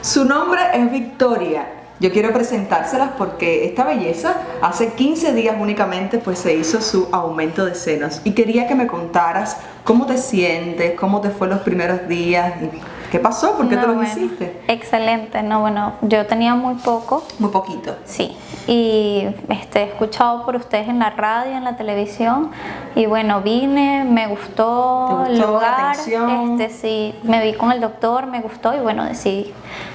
Su nombre es Victoria. Yo quiero presentárselas porque esta belleza hace 15 días únicamente pues se hizo su aumento de senos y quería que me contaras cómo te sientes, cómo te fue los primeros días, qué pasó, por qué te lo hiciste. Excelente, yo tenía muy poco. Muy poquito. Sí, y he escuchado por ustedes en la radio, en la televisión y bueno, vine, me gustó, ¿Te gustó el lugar, la atención? Sí, me vi con el doctor, me gustó y bueno, decidí.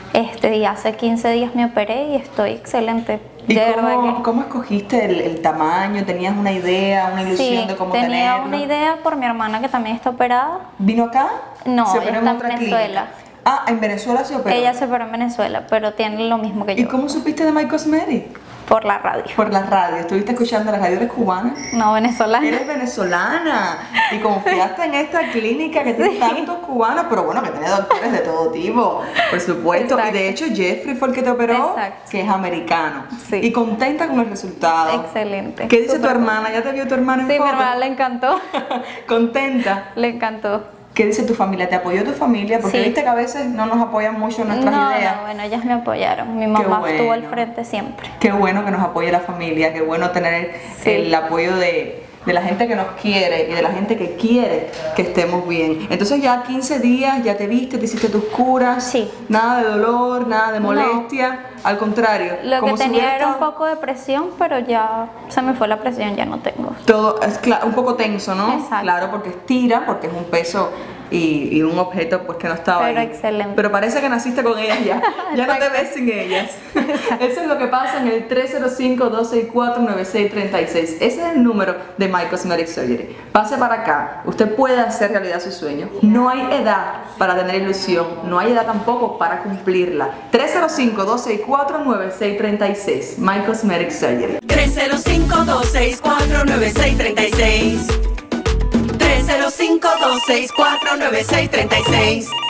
Y hace 15 días me operé y estoy excelente. ¿Y cómo escogiste el tamaño? ¿Tenías una idea, una ilusión de cómo tenerlo? Tenía una idea por mi hermana que también está operada. ¿Vino acá? No, ¿Se ella operó está en otra en Venezuela. clínica? Ah, ¿en Venezuela se operó? Ella se operó en Venezuela, pero tiene lo mismo que yo. ¿Y cómo supiste de My Cosmetics? Por la radio. Por la radio. ¿Estuviste escuchando la radio? ¿Eres cubana? No, venezolana. Eres venezolana y confiaste en esta clínica que tiene tantos cubanos, pero bueno, que tiene doctores de todo tipo, por supuesto. Exacto. Y de hecho Jeffrey fue el que te operó, Exacto. que es americano. Sí. Y contenta con el resultado. Excelente. ¿Qué dice tu Súper hermana? ¿Ya te vio tu hermana en Sí, foto? mi hermana le encantó. ¿Contenta? Le encantó. ¿Qué dice tu familia? ¿Te apoyó tu familia? Porque Sí. viste que a veces no nos apoyan mucho en nuestras ideas. No, bueno, ellas me apoyaron. Mi mamá bueno. estuvo al frente siempre. Qué bueno que nos apoye la familia, qué bueno tener Sí. el apoyo de la gente que nos quiere y de la gente que quiere que estemos bien. Entonces ya 15 días, ya te viste, te hiciste tus curas, Sí. Nada de dolor, nada de molestia, al contrario. Lo como que si hubiera tenía era un estado poco de presión, pero ya se me fue la presión, ya no tengo. todo, es un poco tenso, ¿no? Exacto. Claro, porque estira, porque es un peso y un objeto pues que no estaba Pero ahí. excelente. Pero parece que naciste con ellas ya. Ya no te Exacto. ves sin ellas. Eso es lo que pasa en el 305-264-9636. Ese es el número de My Cosmetic Surgery. Pase para acá. Usted puede hacer realidad su sueño. No hay edad para tener ilusión. No hay edad tampoco para cumplirla. 305-264-9636. My Cosmetic Surgery. 305-264-9636. 305-264-9636.